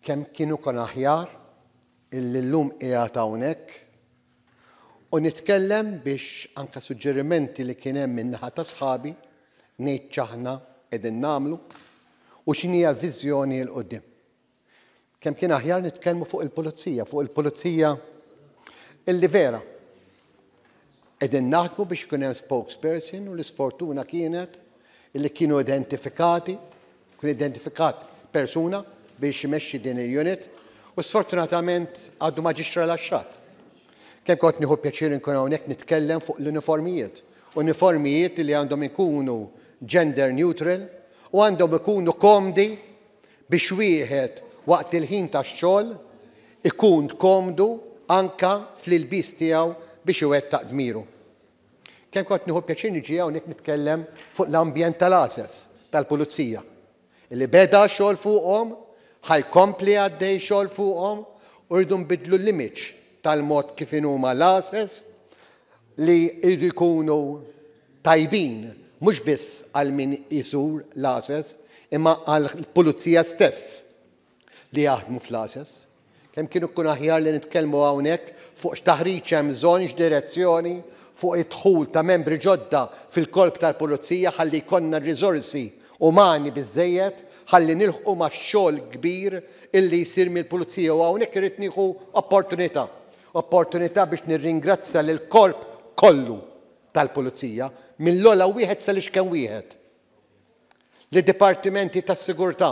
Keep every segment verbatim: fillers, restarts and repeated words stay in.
kemm kienu kon aħjar illi llum qiegħed hawnhekk u nitkellem biex anke suġġerimenti li kien hemm min-naħa ta' sħabi ngħid x'aħna qegħdin nagħmlu u x'inhi l-viżjoni l quddiem. Kemm kien aħjar nitkellmu fuq il-pulizija, fuq il-pulizija illi vera qegħdin naħdmu biex ikun hemm spokesperson u l-isfortuna kienet illi kienu identifikati, kien identifikat persuna biex imexxi din il-unit u sfortunatament għadu ma ġiex rilaxxat. Kemm kont nieħu pjaċir inkun hawnhekk nitkellem fuq l-uniformijiet. Uniformijiet li għandhom ikunu gender neutral u għandhom ikunu komdi biex wieħed waqt il-ħin tax-xogħol ikun komdu anka fl-ilbies tiegħu biex iwettaq dmiru. Kemm kont nieħu pjaċir niġi hawnhekk nitkellem fuq l-ambjent tal-ases tal-pulizija. Illi beda xogħol fuqhom, ħajkompli għaddej xogħol fuqhom u rridu nbidlu l-image tal-mod kif huma l-ases li jridu jkunu tajbin mhux biss għal min isur l-ases imma għall-pulizija stess li jaħdmu fl-ases. Kemm kienu kun aħjar li nitkellmu hawnhekk fuq x'taħriġ hemm bżonn x'direzzjoni fuq id-dħul ta' membri ġodda fil-korp tal-pulizija ħalli jkollna r-riżorsi umani biżżejjed ħalli nilħqu ma' xogħol kbir illi jsir mill-pulizija u hawnhekk irid nieħu opportunità. Opportunità biex nirringrazzja lil korp kollu tal-pulizija mill-ogħla wieħed sa l-ixken wieħed. Lid-dipartimenti tas-sigurtà,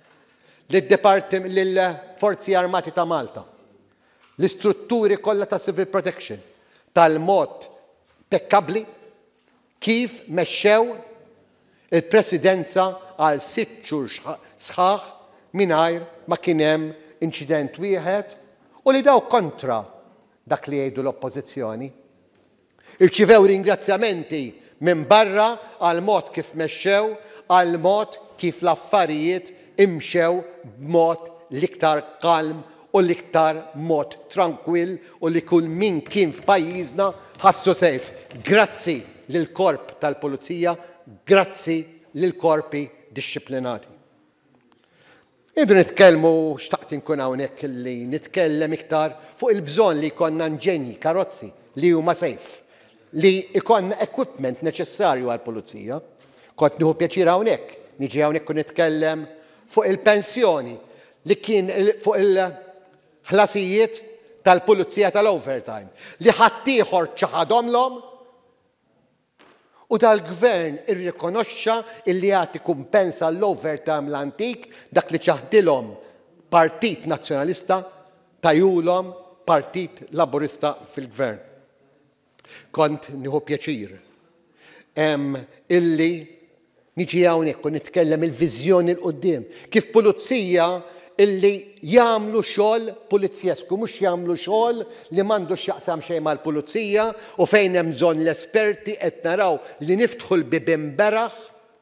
lill-Forzi Armati ta' Malta, l-istrutturi kollha ta' civil protection tal-mod pekkabbli kif mexxew il-presidenza għal sitt xhur sħaħ mingħajr ma kien hemm inċident wieħed u li daw kontra dak li jgħidu l-oppożizzjoni. Irċivew ringrazzjamenti minn barra għal mod kif mexxew, għal mod kif l-affarijiet imxew b'mod l-iktar kalm u l-iktar mod tranquill u li kull min kien f'pajjiżna ħassu sejf. Grazzi lil korp tal-Pulizija, grazzi lil korpi dixxiplinati. Idu nitkellmu xtaqt inkun hawnhekk li nitkellem iktar fuq il-bżonn li jkollna inġenji, karozzi li huma sejf, li jkollna equipment neċessarju għall-pulizija. Kont nieħu pjaċir hawnhekk, niġi hawnhekk u nitkellem fuq il-pensjoni li kien fuq il-ħlasijiet tal-pulizija tal-overtime li ħadd ieħor ċaħadhomlhom u dal-gvern irrikonoxxa illi jagħti kumpensa l-overtime l-antik dak li ċaħdilhom Partit Nazzjonalista tajulhom Partit Laburista fil-gvern. Kont nieħu pjaċir hemm illi niġi hawnhekk u nitkellem il-viżjoni l quddiem kif pulizija illi jagħmlu xogħol pulizzjesku, mhux jagħmlu xogħol li m'għandux x'jaqsam xejn mal-pulizija u fejn hemm bżonn l-esperti qed naraw li niftħu l-bibien beraħ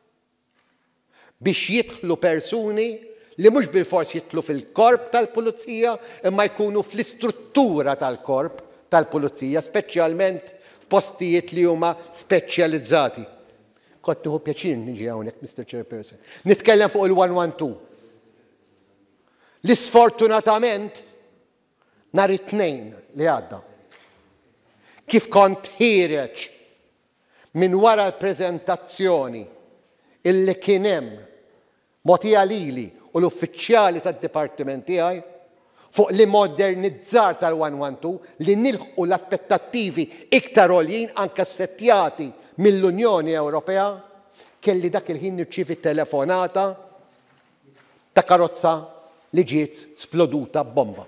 biex jidħlu persuni li mhux bilfors jidħlu fil-korp tal-pulizija imma jkunu fl-istruttura tal-korp tal-pulizija, speċjalment f'postijiet li huma speċjalizzati. Kont nieħu pjaċir niġi hawnhekk, Mister Chairperson. Nitkellem fuq il-one one two. Li sfortunatament nhar it-tnejn li għadda. Kif kont ħireġ minn wara l-preżentazzjoni illi kien hemm mogħtija lili u l-uffiċjali tad-dipartiment tiegħi fuq li modernizzar tal-one one two li nilħqu l-aspettattivi iktar għoljin anke settjati mill-Unjoni Ewropea kelli dak il-ħin nirċievi telefonata ta' karozza li ġiet sploduta b'bomba.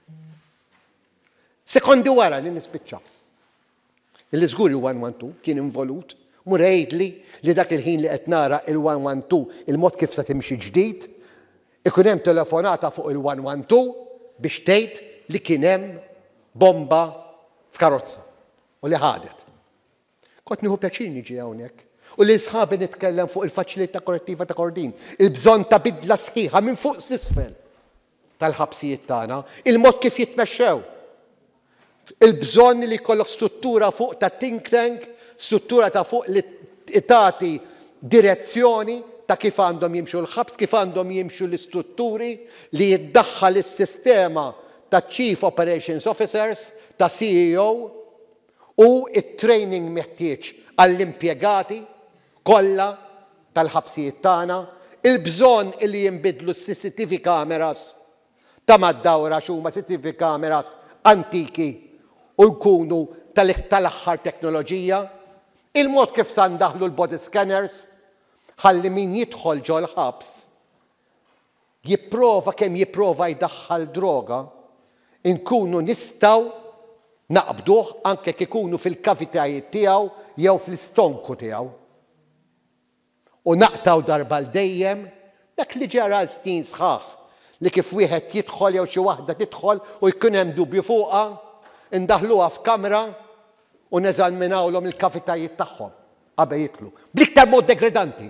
Sekondi wara li nispiċċa. Illi żgur il-one one two kien involut, mur jgħidli li dak il-ħin li qed nara il-one one two il-mod kif se timxi ġdid, ikun hemm telefonata fuq il-one one two biex tgħid li kien hemm bomba f'karozza u li ħadet. Kont nieħu pjaċir niġi hawnhekk. U li sħabi nitkellem fuq il-faċilità korrettiva ta' Kordin, il-bżonn ta' bidla sħiħa minn fuq s'isfel tal-ħabsijiet tagħna, il-mod kif jitmexxew. Il-bżonn li jkollok struttura fuq ta' think tank, struttura ta' fuq li tagħti direzzjoni ta' kif għandhom jimxu l-ħabs, kif għandhom jimxu l-istrutturi li jiddaħħal is-sistema ta' Chief Operations Officers, ta' C E O u it-training meħtieġ għall-impjegati kollha tal-ħabsijiet tagħna, il-bżonn li jinbidlu s-C C T V cameras ta' mad-dawra x'huma C C T V cameras antiki u jkunu tal-aħħar teknoloġija, il-mod kif sa ndaħlu l-body scanners, ħalli min jidħol ġol ħabs jipprova kemm jipprova jdaħħal droga, inkunu nistgħu naqbduh anke kif ikunu fil-kavitajiet tiegħu jew fl-istonku tiegħu. U naqtaw darba l-dejjem dak li ġara snin sħaħ li kif wieħed jidħol jew xi waħda tidħol u jkun hemm dubju fuqha, indaħluha f'kamra u neżaminawlhom il-kavitajiet tagħhom qabel jidħlu. Bl-iktar mod degradanti.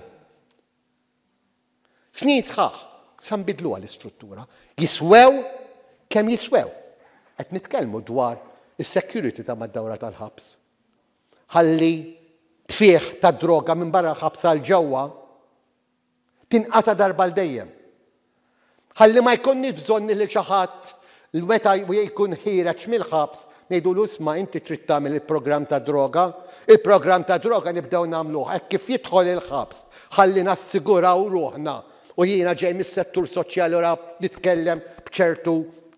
Snin sħaħ, sa nbidluha l-istruttura. Jiswew kemm jiswew. Qed nitkellmu dwar is-security ta' mad-dawra tal-ħabs. Ħalli tfieħ ta' droga minn barra ħabs għal ġewwa tinqata' darba l dejjem. Ħalli ma jkunni bżonn li xi ħadd meta jkun ħireġ mill-ħabs ngħidulu isma' inti trid tagħmel il-programm ta' droga, il-programm ta' droga nibdew nagħmluh hekk kif jidħol il-ħabs, ħalli nassiguraw ruħna u jiena ġej mis-settur soċjali ora nitkellem b'ċertu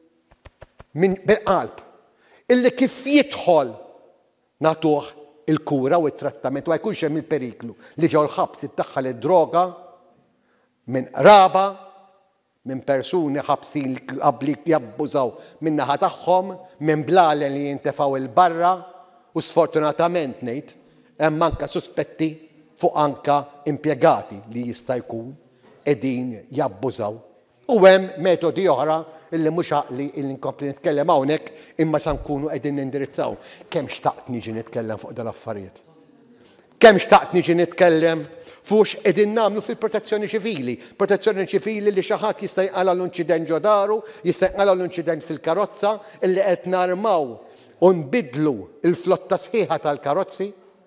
bil-qalb. Illi kif jidħol nagħtuh il-kura u t-trattament u jkunx hemm il-periklu li ġew l-ħabs tiddaħħal id-droga minn qraba, minn persuni ħabsin li qabli jabbużaw minn naħa tagħhom, minn blalen li jintefgħu il-barra u sfortunatament ngħid hemm anke suspetti fuq anke impjegati li jista' jkun qegħdin jabbużaw. U hemm metodi oħra illi mhux għaqli illi nkompli nitkellem hawnhekk imma sa nkunu qegħdin nindirizzaw. Kemm xtaqt niġi nitkellem fuq dal-affarijiet. Kemm xtaqt niġi nitkellem fuq qegħdin nagħmlu fil-protezzjoni ċivili. Protezzjoni ċivili li xi ħadd jista' jqala l-inċident ġo daru, jista' jqala l-inċident fil-karozza illi qed narmaw u nbidlu l-flotta sħiħa tal-karozzi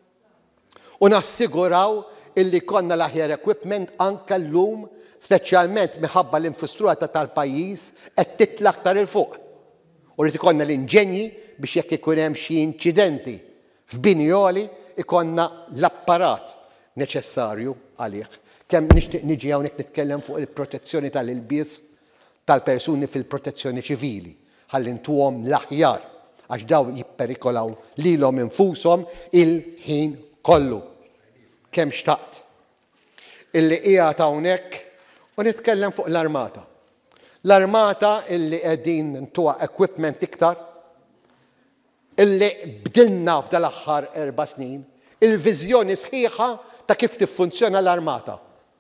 u nassiguraw illi konna l-aħjar equipment anke llum speċjalment minħabba l-infrastruttura tal-pajjiż qed titla' aktar il fuq. U rrid ikollna l-inġenji biex jekk ikun hemm xi inċidenti f'binjoli ikonna l-apparat neċessarju għalih. Kemm nixtieq niġi hawnhekk nitkellem fuq il-protezzjoni tal-ilbies tal-persuni fil-protezzjoni ċivili ħalli ntuhom l-aħjar għax daw jipperikolaw lilhom infushom il-ħin kollu. Kemm xtaqt illi qiegħed hawnhekk u nitkellem fuq l-armata. L-armata illi qegħdin ntuha equipment iktar illi bdilna f'dal-aħħar erba' snin, il-viżjoni sħiħa ta' kif tiffunzjona l-armata.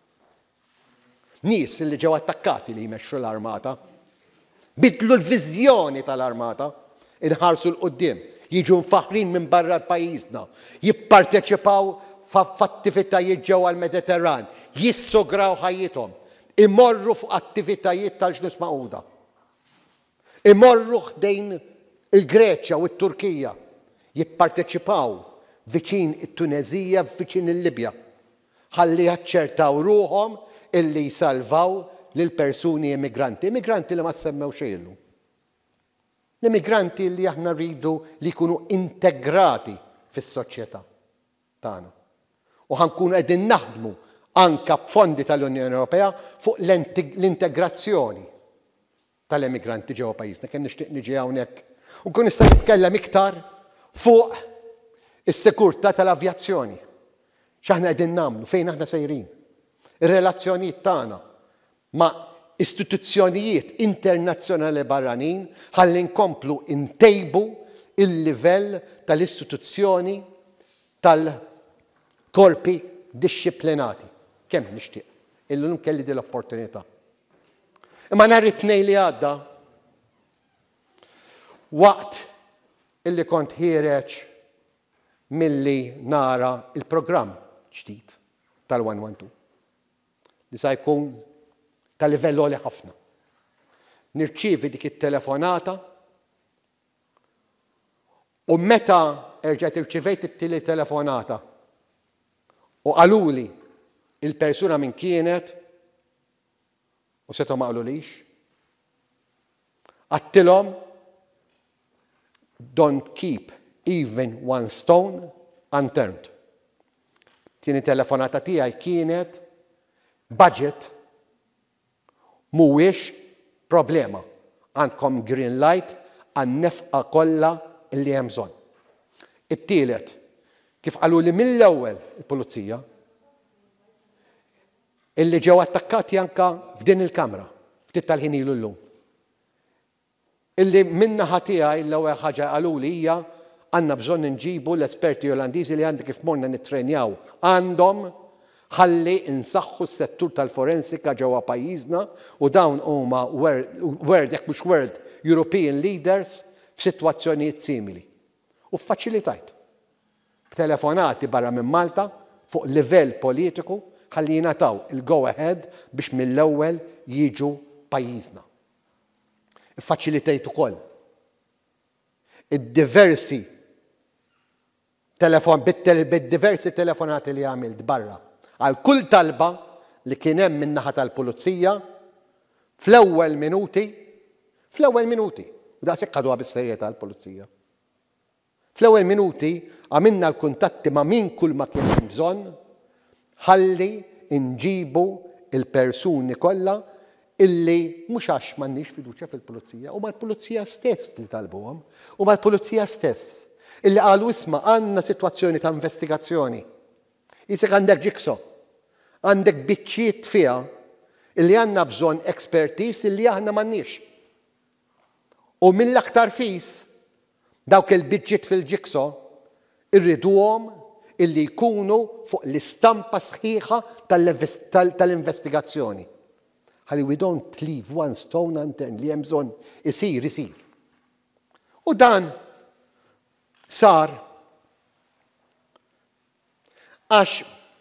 Nies illi ġew attakkati li jmexxu l-armata, bidlu l-viżjoni tal-armata, inħarsu l-qudiem, jiġu mfaħrin minn barra l-pajjiżna, jipparteċipaw f'attivitajiet ġewwa l-Mediterran, jissograw ħajjithom, imorru fuq attivitajiet tal-ġnus Magħquda. Imorru ħdejn il-Greċja u t-Turkija jipparteċipaw viċin it-Tunezija, viċin il-Libja, ħalli jaċċertaw ruhom illi jsalvaw lil persuni immigranti, immigranti li ma semmew xejn. L-immigranti li aħna rridu li jkunu integrati fis-soċjetà tagħna. U ħankunu qegħdin naħdmu anke b'fondi tal-Unjoni Ewropea fuq l-integrazzjoni tal-immigranti ġewwa pajjiżna. Kemm nixtieq niġi hawnhekk u nkun nista' nitkellem iktar fuq is-sikurtà tal-avjazzjoni. X'aħna qegħdin nagħmlu, fejn aħna sejrin. Ir-relazzjonijiet tagħna ma' istituzzjonijiet internazzjonali barranin ħalli nkomplu ntejbu il-livell tal-istituzzjoni tal-korpi dixxiplinati. Kemm nixtieq. Illum kelli din l-opportunità. Imma nhar it-tnejn li għadda waqt illi kont ħireġ milli nara il-programm ġdid tal-one one two. Li sa jkun ta' livell għoli ħafna. Nirċievi dik it-telefonata u meta erġgħet irċivejt it-tieni telefonata u qaluli il-persuna min kienet u setgħu ma qalulix. Għattilhom don't keep even one stone unturned. Tieni telefonata tiegħi kienet budget mhuwiex problema. Għandkom green light għan-nefqa kollha li hemm bżonn. It-tielet, kif qaluli mill-ewwel il-pulizija, illi ġew attakkati anke f'din il-kamra, ftit tal-ħin ilu llum. Illi min-naħa tiegħi l-ewwel ħaġa qaluli hija għandna bżonn inġibu l-esperti Olandiżi li għandi kif morna nittrenjaw għandhom ħalli insaħħu s-settur tal-forensika ġewwa pajjiżna u dawn huma world jekk mhux world European leaders f'sitwazzjonijiet simili. U ffaċilitajt. B'telefonati barra minn Malta fuq livell politiku ħalli jingħataw il-go ahead biex mill-ewwel jiġu pajjiżna. Iffaċilitajt ukoll id-diversi telefon bid-diversi telefonati li għamilt barra għal kull talba li kien hemm min-naħa tal-pulizija fl-ewwel minuti fl-ewwel minuti u daqshekk ħaduha bis-serjetà l-pulizija. Fl-ewwel minuti għamilna l-kuntatti ma' min kull ma kien hemm bżonn ħalli nġibu il-persuni kollha illi mhux għax m'għandniex fiduċja fil-pulizija u mal-pulizija stess li talbuhom u mal-pulizija stess illi qalu isma' għandna sitwazzjoni ta' investigazzjoni. Isek għandek ġikso, għandek biċċiet fiha illi għandna bżonn expertise illi aħna m'għandniex. U mill-aktar fis dawk il-biċċiet fil-ġikso irriduhom illi jkunu fuq l-istampa sħiħa tal-investigazzjoni. Ħalli we don't leave one stone unturned li hemm bżonn isir isir. U dan sar għax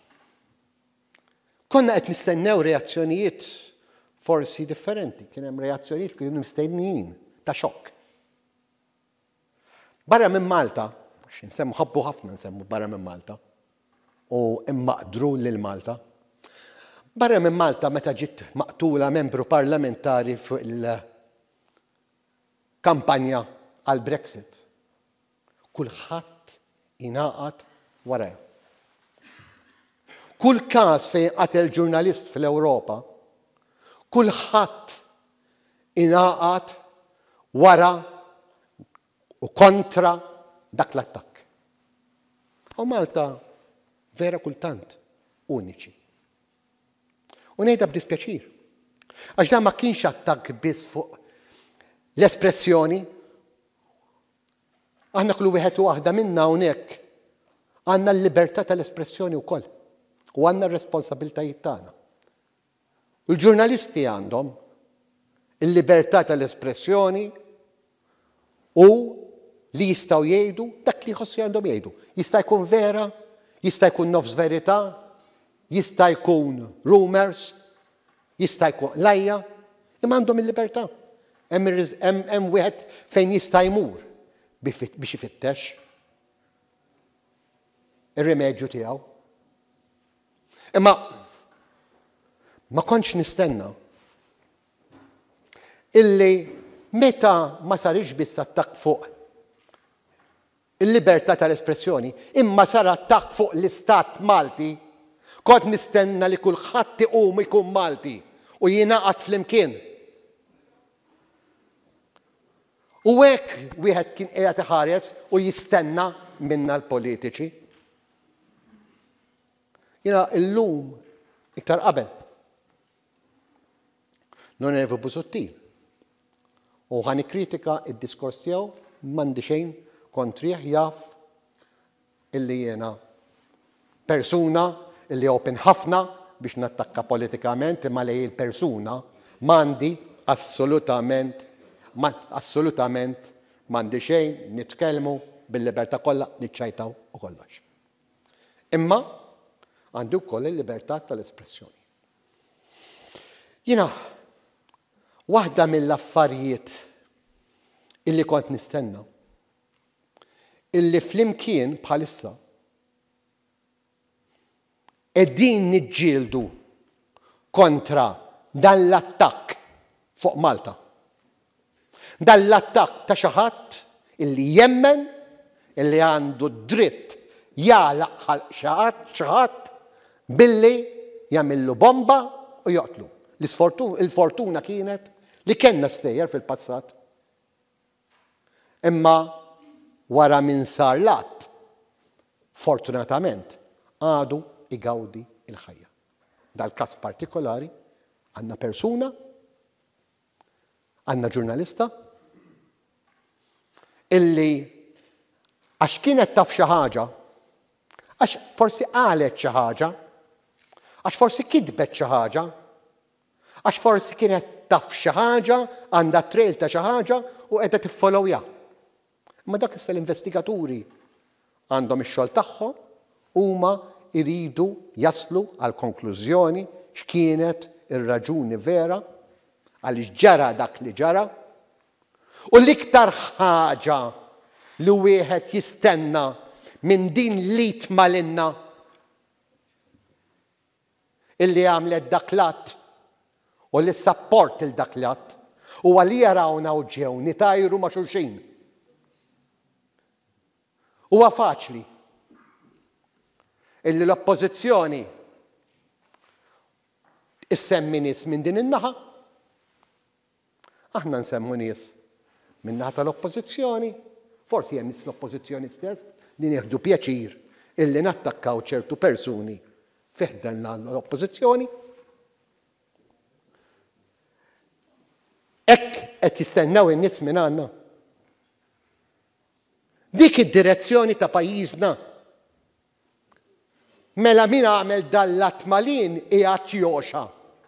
konna qed nistennew reazzjonijiet forsi differenti, kien hemm reazzjonijiet kienu mistennijin ta' xokk. Barra minn Malta, għax nsemmu ħabbu ħafna nsemmu barra minn Malta, u immaqdru lil Malta. Barra minn Malta meta ġiet maqtula membru parlamentari fuq il-kampanja għal Brexit. Kulħadd ingħaqad warajha. Kull każ fejn qatel ġurnalist fl-Ewropa, kulħadd ingħaqad wara u kontra dak l-attakk. U Malta vera kultant uniċi. U ngħidha b'dispjaċir. Għax dan ma kienx attakk biss fuq l-espressjoni. Aħna kull wieħed u waħda minna hawnhekk għandna l-libertà tal-espressjoni wkoll u għandna r-responsabbiltajiet tagħna. U l-ġurnalisti għandhom il-libertà tal-espressjoni u li jistgħu jgħidu dak li jħossu għandhom jgħidu. Jista' jkun vera, jista' jkun nofs verità, jista' jkun rumors, jista' jkun lajja, imma għandhom il-libertà. Hemm wieħed fejn jista' jmur biex ifittex ir-rimedju tiegħu. Imma ma kontx nistenna illi meta ma sarix biss attakk fuq il-libertà tal-espressjoni, imma sar attakk fuq l-Istat Malti, kont nistenna li kulħadd iqum ikun Malti u jingħaqad flimkien. U hekk wieħed kien qiegħed iħares u jistenna minna l-politiċi. Jiena llum iktar qabel. L-Onorevoli Busuttil. U ħa nikkritika d-diskors tiegħu m'għandi xejn kontrih jaf illi jiena persuna illi open ħafna biex nattakka politikament imma lej il-persuna m'għandi assolutament Ma assolutament m'għandi xejn nitkellmu bil-libertà kollha niċċajtaw u kollox. Imma għandi wkoll il-libertà tal-espressjoni. Jiena waħda mill-affarijiet illi kont nistenna illi flimkien bħalissa qegħdin niġġieldu kontra dan l-attakk fuq Malta. Dan l-attakk ta' xi ħadd illi jemmen illi għandu dritt jagħlaq xi ħadd billi jagħmillu bomba u joqtlu. Il-fortuna kienet li kellna stejjer fil-passat. Imma wara min sar l-att, fortunatament, għadu igawdi il-ħajja. Dal-każ partikolari għandna persuna, għandna ġurnalista, illi għax kienet taf xi ħaġa, għax forsi qalet xi ħaġa, għax forsi kidbet xi ħaġa, għax forsi kienet taf xi ħaġa, għandha trail ta' xi ħaġa u qiegħda tiffolowja. Ma dak issa l-investigaturi għandhom ix-xogħol tagħhom huma jridu jaslu għal konklużjoni x'kienet ir-raġuni vera għaliex ġara dak li ġara. U l-iktar ħaġa li wieħed jistenna minn din li tmalinna illi għamlet dak l-att u li sapport il-dak l-att u għalli jarawna u ġew nitajru ma' xulxin. Huwa faċli illi l-oppożizzjoni issemmi nies minn din in-naħa, aħna nsemmu nies minn naħa tal-oppożizzjoni, forsi hemm nies l-oppożizzjoni stess li nieħdu pjaċir illi nattakkaw ċertu persuni fih dan l-oppożizzjoni. Hekk qed jistennew in-nies minn għandna. Dik id-direzzjoni ta' pajjiżna. Mela min għamel dan-att malin qiegħed joxa.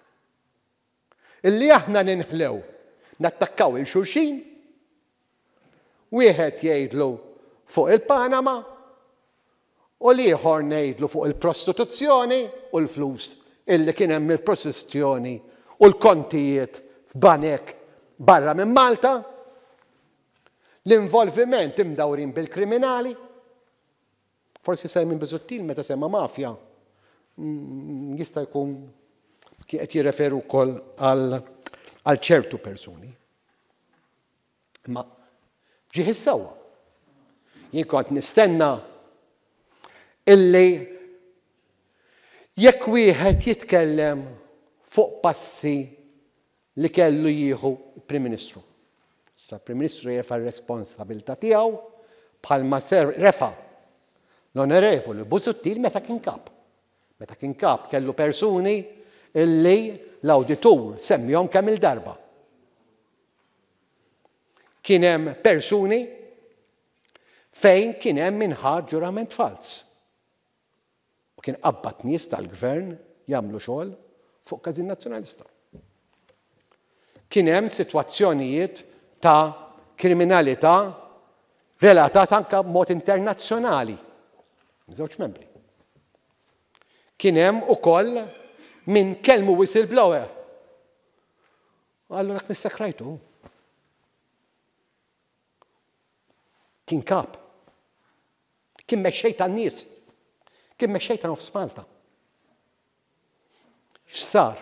Illi aħna ninħlew, nattakkaw il-xulxin, wieħed jgħidlu fuq il-Panama u l-ieħor ngħidlu fuq il-prostituzzjoni u l-flus illi kien hemm il-prostituzzjoni u l-kontijiet f'banek barra minn Malta. L-involviment imdawrin bil-kriminali. Forsi Simon Busuttil meta semma mafja jista' jkun qed jirreferu wkoll għal ċertu persuni. Ma ġie issewwa. Jien kont nistenna illi jekk wieħed jitkellem fuq passi li kellu jieħu il-Prim Ministru. Sa Prim Ministru jefa' r-responsabilità tiegħu bħalma ser refa' l-Onorevoli Busuttil meta kien kap. Meta kien kap kellu persuni illi l-awditur semmihom kemm il-darba. Kien hemm persuni fejn kien hemm minħar ġurament fals. U kien qabbad nies tal-gvern jagħmlu xogħol fuq każin nazzjonalista. Kien hemm sitwazzjonijiet ta' kriminalità relatata anke b'mod internazzjonali. Żewġ membri. Kien hemm ukoll min kellmu whistleblower. Allura dak mis-sekrajtu. Kien kap. Kien mexxej tan-nies. Kien mexxej ta' nofs Malta. X'sar?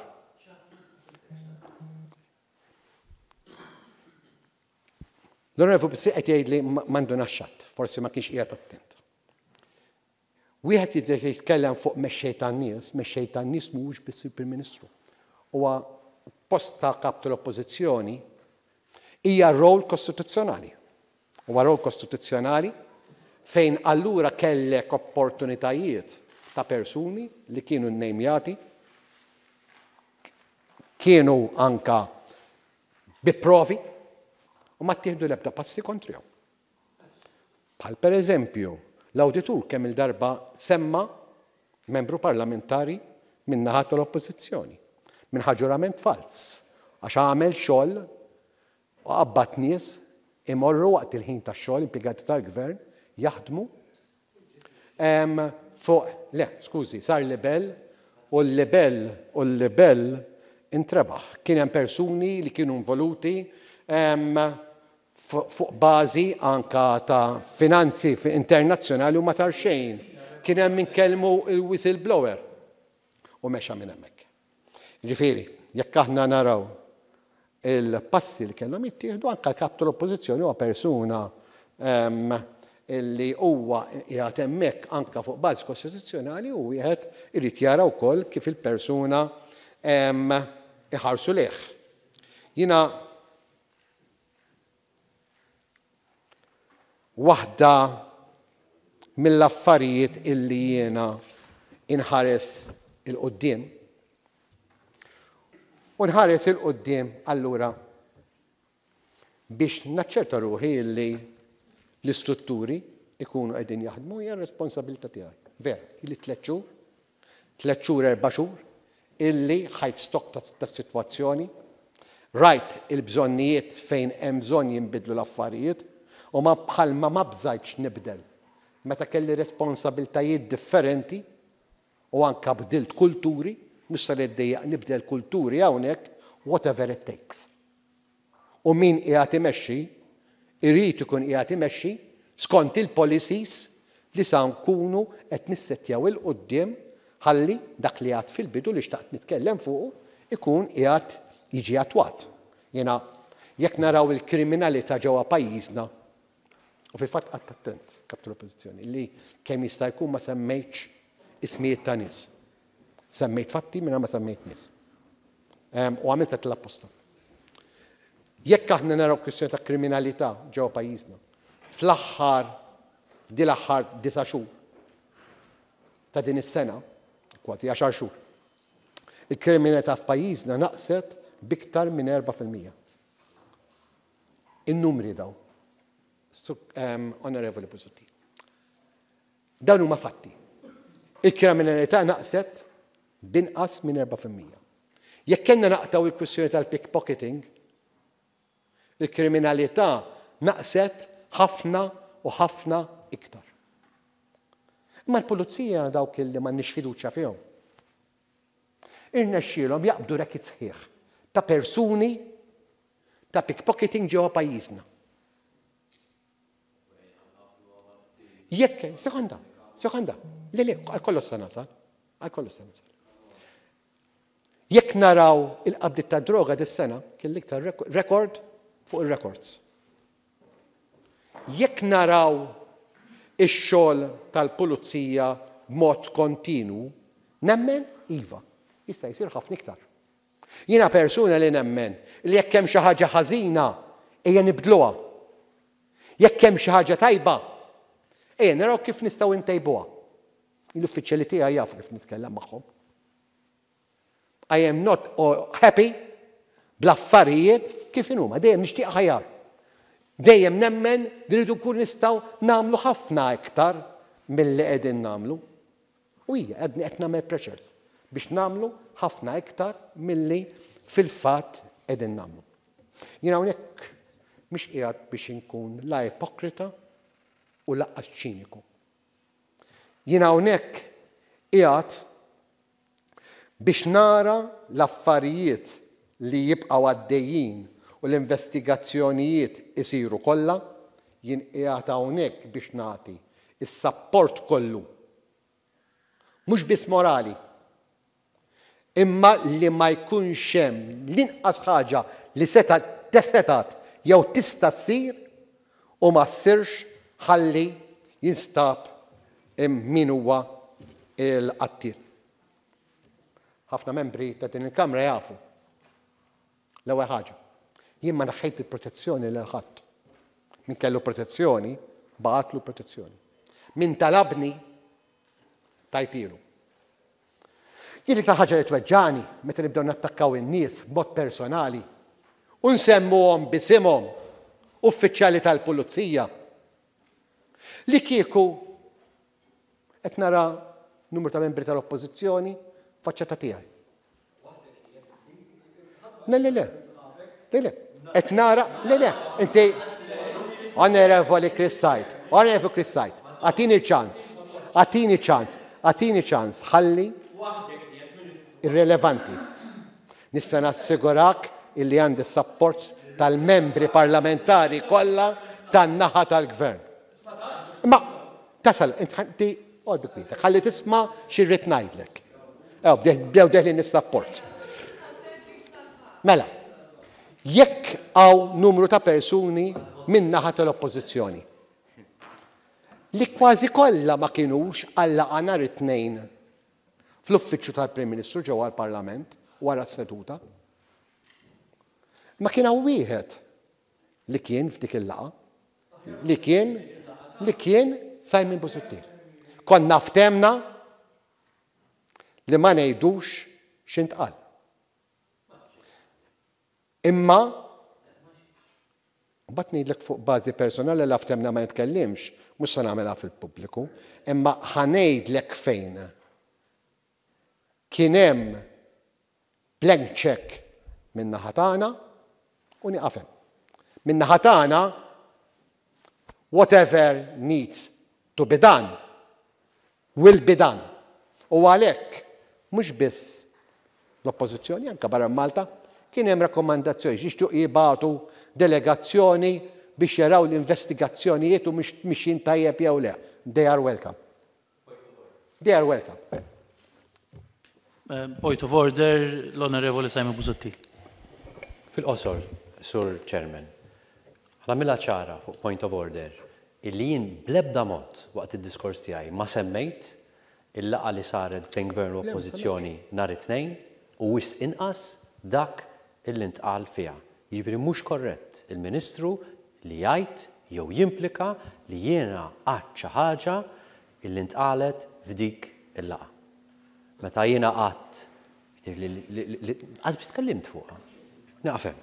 L-Onorevoli Bussi qed jgħidli m'għandu naxxat, forsi ma kienx qiegħed attent. Wieħed jitkellem fuq mexxej tan-nies, mexxej tan-nies mhuwiex biss il-Prim Ministru. Huwa post ta' kap tal-Oppożizzjoni hija rol kostituzzjonali. Huwa rol kostituzzjonali fejn allura kellek opportunitajiet ta' persuni li kienu nnejmjati, kienu anka bi provi u ma ttieħdu l-ebda passi kontrihom. Bħal pereżempju l-awditur kemm il-darba semma membru parlamentari min naħa tal-Oppożizzjoni minn ħaġurament fals għax għamel xogħol u qabbad nies imorru waqt il-ħin tax-xogħol impjegati tal-gvern jaħdmu fuq le, skużi, sar libel u l-libel u l-libel intrebaħ. Kien hemm persuni li kienu involuti fuq bażi anka ta' finanzi internazzjonali u ma sar xejn. Kien hemm min kellmu il-whistleblower. u mexa minn hemmhekk. Ġifieri, jekk aħna naraw il-passi li kellhom jittieħdu anke l-kap tal-Oppożizzjoni huwa persuna li huwa qiegħed hemmhekk anke fuq bażi kostituzzjonali u wieħed irid jara wkoll kif il-persuna iħarsu leh. Jiena waħda mill-affarijiet illi jiena inħares il-qudiem u nħares il-qudiem allura biex naċċerta ruħi li l-istrutturi ikunu qegħdin jaħdmu hija r-responsabilità tiegħi. Vera, illi tliet xhur, tliet xhur erba' xhur illi ħajt stok tas-sitwazzjoni, rajt il-bżonnijiet fejn hemm bżonn jinbidlu l-affarijiet u ma bħalma ma bżajtx nibdel. Meta kelli responsabiltajiet differenti u anke bdilt kulturi, mhux se niddejjaq nibdel kulturi hawnhekk whatever it takes. U min qiegħed imexxi irid ikun qiegħed imexxi skont il-policies li sa nkunu qed nissettjaw il-qudiem ħalli dak li għad fil-bidu li xtaqt nitkellem fuq ikun qiegħed jiġi attwat. Jiena jekk naraw il-kriminalità ġewwa pajjiżna u fil-fatt qatt attent kap tal-Oppożizzjoni li kemm jista' jkun ma semmejtx ismijiet ta' nies. Semmejt fatti minn ma semmejt nies. U għamilt qed l-apposta. Jekk aħna naraw kwistjoni ta' kriminalità ġewwa pajjiżna, fl-aħħar di l-aħħar disa' xhur ta' din is-sena, kważi għaxar xhur, il-kriminalità f'pajjiżna naqset biktar minn erba' fil-mija. In-numri daw, Onorevoli Busuttil. Dawn huma fatti. Il-kriminalità naqset binqas minn erba' fil-mija. Jekk kellna naqtaw il-kwistjoni tal-pickpocketing, il-kriminalità naqset ħafna u ħafna iktar. Imma l-pulizija dawk li m'għandniex fiduċja fihom. Irnexxielhom jaqbdu rekit sħiħ ta' persuni ta' pickpocketing ġewwa pajjiżna. Jekk, sekonda, sekonda, li li, għal-kollu s-sanasal, għal-kollu s-sanasal. Jekk naraw il-qabdiet ta' droga dis-sena, kien l-iktar rekord fuq il-records. Jekk naraw ix-xogħol tal-pulizija b'mod kontinu, nemmen iva, jista' jsir ħafna iktar. Jiena persuna li nemmen li jekk hemm xi ħaġa ħażina ejja nibdluha. Jekk hemm xi ħaġa tajba, ejja naraw kif nistgħu ntejbuha. L-uffiċjali tiegħi jafu kif nitkellem magħhom. I am not happy bl-affarijiet kif inhuma, dejjem nixtieq ħajjar. Dejjem nemmen rridu nkun nistgħu nagħmlu ħafna iktar milli qegħdin nagħmlu. U hija qed nagħmel pressures biex nagħmlu ħafna iktar milli fil-fatt qegħdin nagħmlu. Jien hawnhekk mhix qiegħed biex inkun la ipokrita u laqqas ċiniku. Jien hawnhekk qiegħed biex nara l-affarijiet li jibqgħu għaddejjin u l-investigazzjonijiet isiru kollha, jien qiegħed hawnhekk biex nagħti is-sapport kollu. Mhux biss morali, imma li ma jkunx hemm l-inqas ħaġa li seta tesetat jew tista' ssir u ma ssirx ħalli jinstab min huwa l-qattil. Ħafna membri ta' din il-Kamra jafu. L-ewwel ħaġa, jien ma naħħejt il-protezzjoni lil ħadd. Min kellu protezzjoni, baqatlu protezzjoni. Min talabni, tajtilu. Jien iktar ħaġa li tweġġani meta nibdew nattakkaw in-nies b'mod personali u nsemmuhom bisimhom uffiċjali tal-pulizija li kieku qed nara numru ta' membri tal-Oppożizzjoni faċċata tiegħi. Le, le, le. Le, le. Qed nara, le, le. Inti Onorevoli Chris Sajt, Onorevoli Chris Sajt, għatini ċans, għatini ċans, għatini ċans, ħalli irrelevanti. Nista' nassigurak illi għandi s-sapport tal-membri parlamentari kollha tan-naħa tal-gvern. Ma tasal, inti qolbik bietek, ħalli tisma' xirrid ngħidlek. Ew, bdew deħli nis-support. Mela, jekk għaw numru ta' persuni min-naħa tal-oppożizzjoni li kważi kollha ma kinux għallaqa nhar it-tnejn fl-uffiċċju tal-Prim Ministru ġewwa l-Parlament wara s-seduta, ma kien hawn wieħed li kien f'dik il-laqa li kien li kien Simon Busuttil. Konna ftemna li ma ngħidux x'intqal. Imma mbagħad ngħidlek fuq bażi personali li ftemna ma nitkellimx, mhux se nagħmilha fil-pubbliku, imma ħanejdlek fejn kien hemm blank check min-naħa tagħna u nieqafhem. Min-naħa tagħna whatever needs to be done will be done. U għalhekk mhux biss l-oppożizzjoni anke barra Malta kien hemm rakkomandazzjoni jixtiequ jibagħtu delegazzjoni biex jaraw l-investigazzjonijiet u mixjin tajjeb jew le. They are welcome. They are welcome. Uh, point of order, l-Onorevoli Simon Busuttil. Fil-qosor, Sur Chairman, għamilha ċara fuq point of order illi jien bl-ebda mod waqt id-diskors tiegħi ma semmejt il-laqgħa li saret bejn gvern u oppożizzjoni nhar it-tnejn u wis inqas dak illi ntqal fiha. Jiġifieri mhux korrett il-Ministru li jgħid jew jimplika li jiena qatt xi ħaġa illi ntqalet f'dik il-laqgħa. Meta jiena qatt qas biss tkellimt fuqha. Naqfem.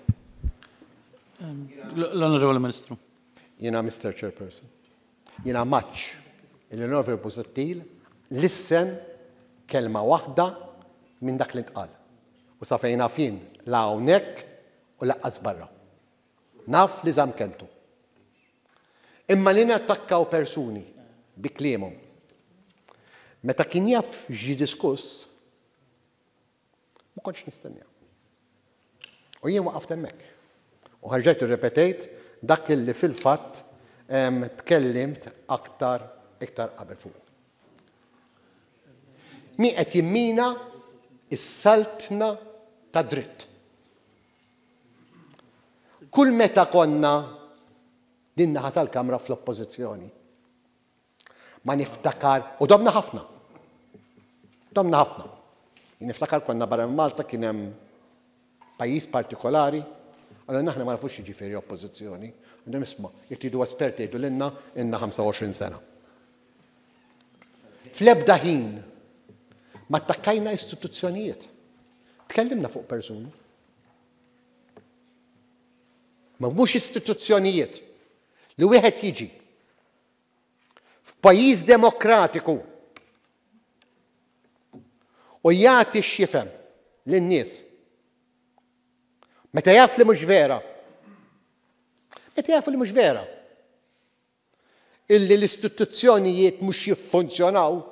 L-Onorevoli Ministru. Jiena Mister Chairperson. Jiena maċ il-Onorevoli Busuttil lissen kelma waħda minn dak li ntqal. U sa fejn fin la hawnhekk u laqqas barra. Naf li żamm kelmtu. Imma li nattakkaw persuni bi kliemhom. Meta kien jaf ġi diskuss, ma kontx nistennew. U jien waqaft hemmhekk. U ħarġet irrepetejt dak li fil-fatt tkellimt aktar iktar qabel fuq. Min qed jimmina is-saltna ta' dritt. Kull meta konna din naħa tal-Kamra fl-oppożizzjoni. Ma niftakar, u domna ħafna. Domna ħafna. Niftakar konna barra Malta kien hemm pajjiż partikolari, għallu naħna ma nafux jiġifieri oppożizzjoni, għandhom isma' jekk tridu esperti jgħidu lilna inna ħamsa u għoxrin sena. Fl-ebda ħin ma attakkajna istituzzjonijiet. Tkellimna fuq persuni. Ma mhux istituzzjonijiet li wieħed jiġi f'pajjiż demokratiku u jagħti x'jifhem lin-nies. Meta jaf li mhux vera. Meta jaf li mhux vera. Illi l-istituzzjonijiet mhux jiffunzjonaw.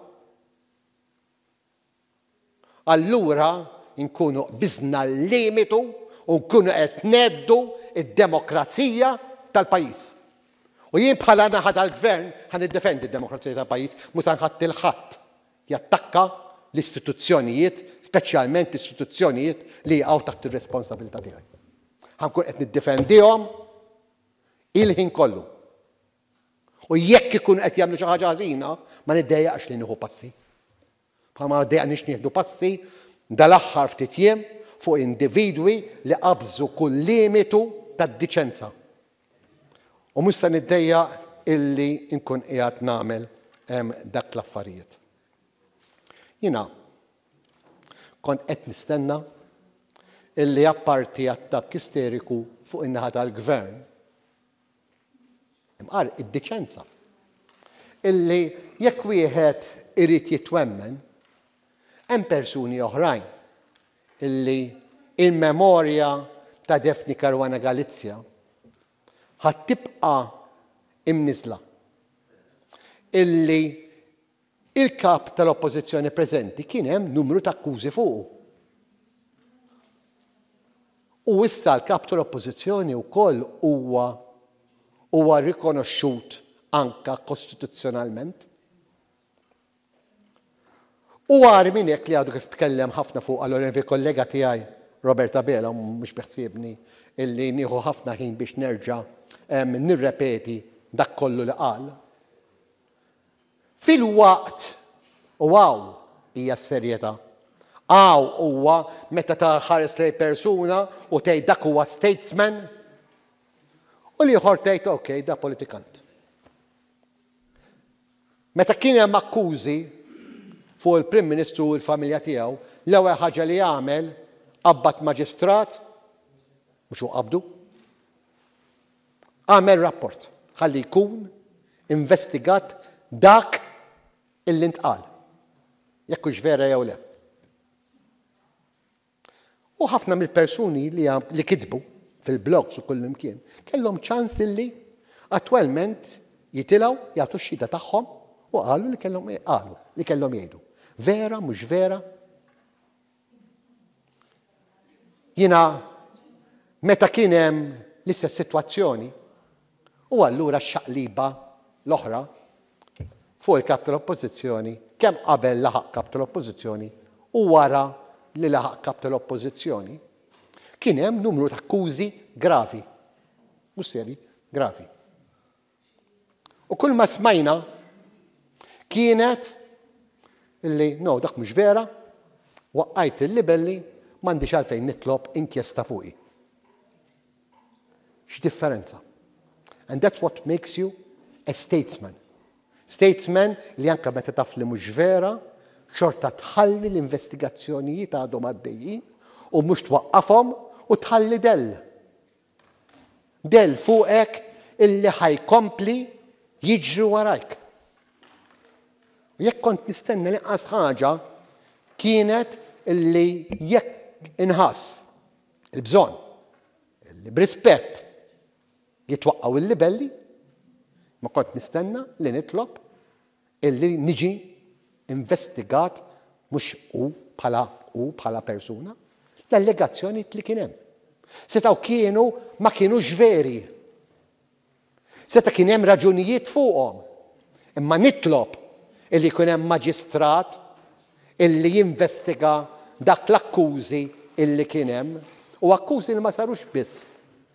Allura nkunu biżna l-limitu u nkunu qed neddu id-demokrazija tal-pajjiż. U jien bħala naħa tal-gvern ħan iddefendi d-demokrazija tal-pajjiż, mhux ħadd il-ħadd jattakka l-istituzzjonijiet, speċjalment istituzzjonijiet li jaqgħu taħt ir-responsabilità tiegħi. Ħankun qed niddefendihom il-ħin kollu. U jekk ikun qed jagħmlu xi ħaġa ħażina, ma niddejjaqx li nieħu passi. Ma niddejjaqniex nieħdu passi dal-aħħar ftit jiem fuq individwi li qabżu kull limitu tad-diċenza. U mhux se niddejjaq illi nkun qiegħed nagħmel dak l-affarijiet. Jiena kont qed nistenna illi apparti attakk isteriku fuq in-naħa tal-gvern imqar id-diċenza. Illi jekk wieħed irid jitwemmen hemm persuni oħrajn illi il-memorja ta' Defni Caruana Galizia ħadd tibqa' imniżla. Illi il-kap tal-oppożizzjoni preżenti kien hemm numru ta' akkużi fuqu. U issa l-kap tal-oppożizzjoni wkoll huwa huwa rikonoxxut anke kostituzzjonalment. U għar minn hekk li għadu kif tkellem ħafna fuq għal kollega tiegħi Roberta Bela, mhux beħsiebni illi nieħu ħafna ħin biex nerġa' nirrepeti dak kollu li qal. Fil-waqt u għaw hija s-serjetà. Għaw huwa meta taħares lej persuna u tgħid dak huwa statesman u li ieħor tgħid okej, da politikant. Meta kien hemm akkużi fuq il-Prim Ministru u l-familja tiegħu, l-ewwel ħaġa li jagħmel qabbad maġistrat mhux hu qabdu. Għamel rapport ħalli jkun investigat dak illi ntqal. Jekk hux vera jew le. U ħafna mill-persuni li, li kitbu fil-blogs u kull imkien kellhom ċans illi attwalment jitilgħu jagħtu x-xhieda tagħhom u qalu li kellhom qalu li kellhom jgħidu. Vera, mhux vera? Jiena meta kien hemm l-istess sitwazzjoni u allura x-xaqliba l-oħra fuq il-kap tal-Oppożizzjoni kemm qabel laħaq kap tal-Oppożizzjoni u wara li laħaq kap tal-Oppożizzjoni kien hemm numru ta' akkużi gravi, mhux serji, gravi. U kull ma smajna kienet illi no dak mhux vera, waqqajt il-libelli m'għandix għalfejn nitlob inkjesta fuqi. X'differenza? And that's what makes you a statesman. Statesman li anke meta taf li mhux vera, xorta tħalli l-investigazzjonijiet għadhom għaddejjin u mhux twaqqafhom u tħalli dell. Dell fuqek illi ħajkompli jiġri warajk. Jekk kont nistenna li qas ħaġa kienet illi jekk inħass il-bżonn illi b'rispett jitwaqqaw il-libelli, ma kont nistenna li nitlob illi niġi investigat mhux hu bħala hu bħala persuna, l-allegazzjoni li kien hemm. Setaw kienu ma kienux veri. Seta kien hemm raġunijiet fuqhom. Imma nitlob illi jkun hemm maġistrat illi jinvestiga dak l-akkużi illi kien hemm u akkużi li ma sarux biss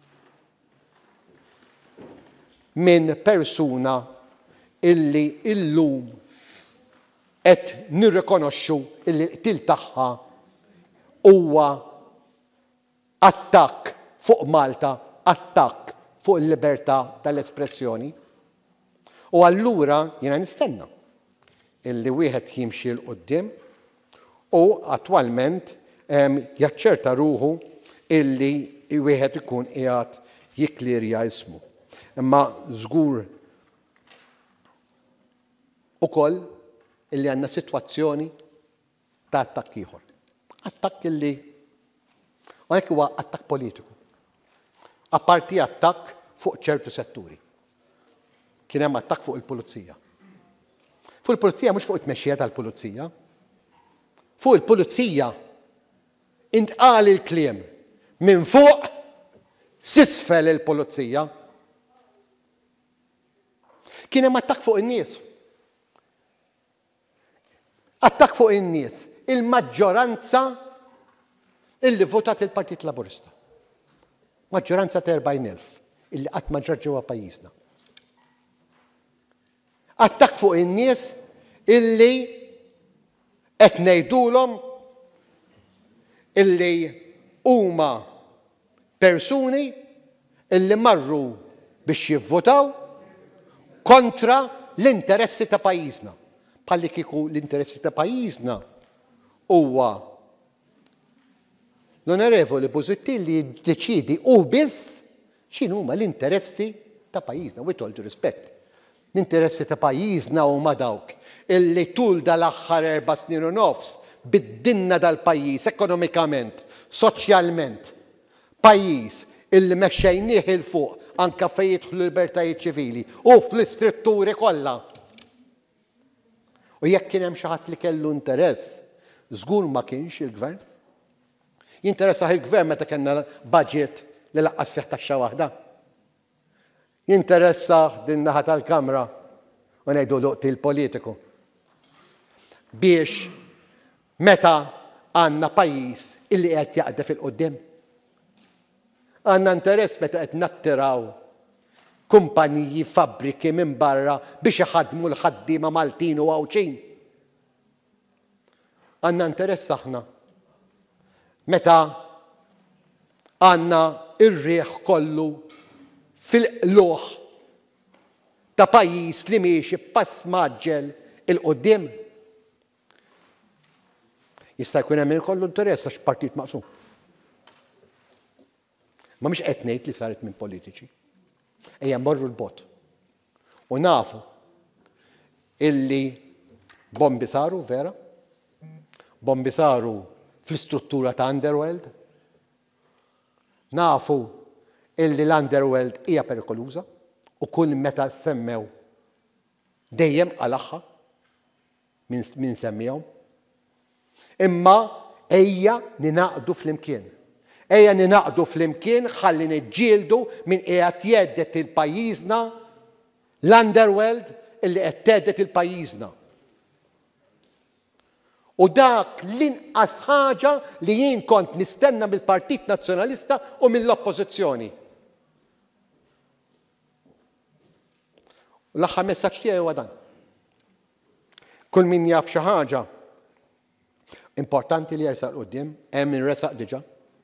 minn persuna illi illum qed nirrikonoxxu illi l-qtil tagħha huwa attakk fuq Malta, attakk fuq il-libertà tal-espressjoni. U allura jiena nistenna illi wieħed jimxi l qudiem u attwalment jaċċerta ruħu illi wieħed ikun qiegħed jikklirja ismu. Imma żgur ukoll illi għandna sitwazzjoni ta' attakk ieħor. Attakk illi għalhekk huwa attakk politiku. Apparti attakk fuq ċertu setturi. Kien hemm attakk fuq il-pulizija. Fuq il-pulizija mhux fuq it-tmexxija tal-pulizija. Fuq il-pulizija intqal il-kliem minn fuq sisfel il-pulizija. Kien hemm attakk fuq in-nies. Attakk fuq in-nies. Il-maġġoranza illi votat il-Partit Laburista. Maġġoranza ta' erbgħin elf illi qatt ma ġar ġewwa pajjiżna. Attakk fuq in-nies illi qed ngħidulhom illi huma persuni illi marru biex jivvotaw kontra l-interessi ta' pajjiżna. Bħalli kieku l-interessi ta' pajjiżna huwa l-Onorevoli Busuttil jiddeċiedi u biss x'inhu huma l-interessi ta' pajjiżna, with all due respect. L-interessi ta' pajjiżna huma dawk illi tul dal-aħħar erba' snin u nofs biddinna dal-pajjiż ekonomikament, soċjalment. Pajjiż illi mexxejnieh il fuq anke fejn jidħlu l-libertajiet ċivili u fl-istrutturi kollha. U jekk kien hemm xi ħadd li kellu interess, żgur ma kienx il-gvern. Jinteressaħ il-gvern meta kellna budget li laqqas fih taxxa waħda. Jinteressaħ din naħa tal-Kamra u ngħidu luqti l-politiku biex meta għandna pajjiż illi qed jaqdef il-qudiem. Għandna interess meta qed nattiraw kumpaniji, fabbriki minn barra biex iħaddmu l-ħaddiema Maltin u Għawċin. Għandna interess aħna meta għandna ir-riħ kollu fil-qluħ ta' pajjiż li miexi pass maġġel il-qudiem. Jista' jkun hemm kollu interess għax partit maqsum. Ma mhix qed ngħid li saret minn politiċi. Ejja mmorru l-bot. U nafu illi bombi saru vera, bombi saru fl-istruttura ta' Underworld. Nafu illi l-Underworld hija perikoluża u kull meta semmew dejjem għal-aħħa min semmihom. Imma ejja ninaqdu fl-imkien. Ejja ninaqdu fl-imkien ħalli niġġieldu min qiegħed jeddet il-pajjiżna l-Underworld illi qed tgħeddet il-pajjiżna. U dak l-inqas ħaġa li jien kont nistenna mill-Partit Nazzjonalista u mill-Oppożizzjoni. U l-aħħar messaġġ tiegħi huwa dan. Kull min jaf xi ħaġa importanti li jersaq l-qudiem, hemm inresaq diġà.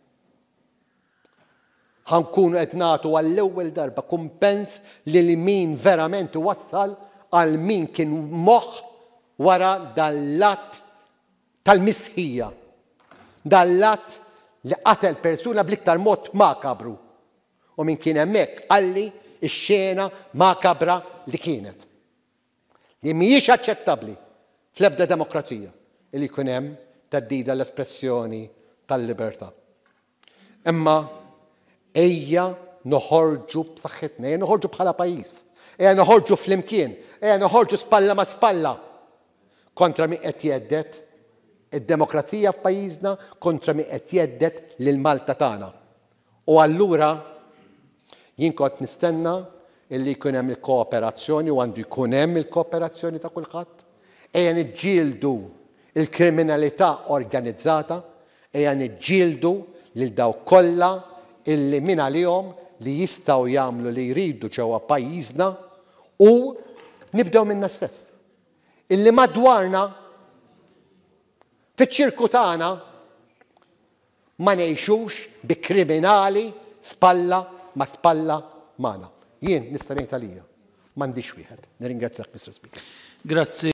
Ħankunu qed nagħtu għall-ewwel darba kumpens lil min verament wassal għal min kien moħħ wara dal-lat tal-misħija. Dal-lat li qatel persuna bl-iktar mod makabru. U min kien hemmhekk qalli x-xena makabra li kienet. Li mhijiex aċċettabbli fl-ebda demokrazija li jkun hemm teddida l-espressjoni tal-libertà. Imma ejja noħorġu b'saħħitna, ejja noħorġu bħala pajjiż, ejja noħorġu flimkien, ejja noħorġu spalla ma' spalla kontra min qed jeddet id-demokrazija f'pajjiżna, kontra min qed jeddet lil Malta tagħna. U allura jien kont nistenna illi jkun hemm il-kooperazzjoni u għandu jkun hemm il-kooperazzjoni ta' kulħadd. Ejja niġġieldu il-kriminalità organizzata, ejja niġġieldu lil dawk kollha illi min għalihom li jistgħu jagħmlu li jridu ġewwa pajjiżna u nibdew minna stess. Illi madwarna fiċ-ċirku tagħna ma ngħixux bi kriminali spalla ma spalla magħna. Jien nista' ngħid għalija m'għandix wieħed. Nirringrazzjak, Mister Speaker. Grazzi.